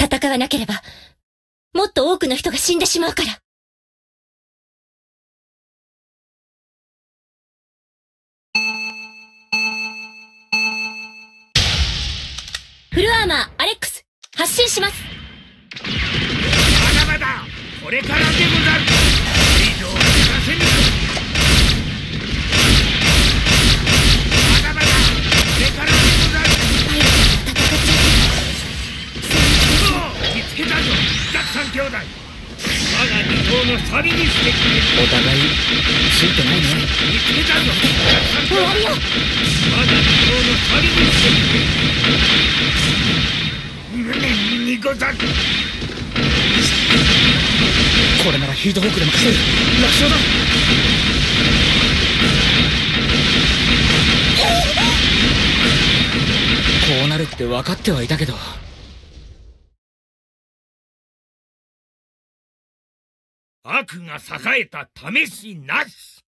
戦わなければ、もっと多くの人が死んでしまうから。フルアーマー、アレックス、発進します。 まだまだ、これからでござる。リードを知らせぬ。まだまだ、これからでござる。見つけたぞ、ザクさん兄弟。我が二頭の錆にしてくれ。 お互いついてないね。 見つけたぞ、ザクさん兄弟。我が二頭の錆にしてくれ。無念にござる。 これならヒートホークでも勝てる。楽勝だ。こうなるって分かってはいたけど。 悪が栄えた試しなし。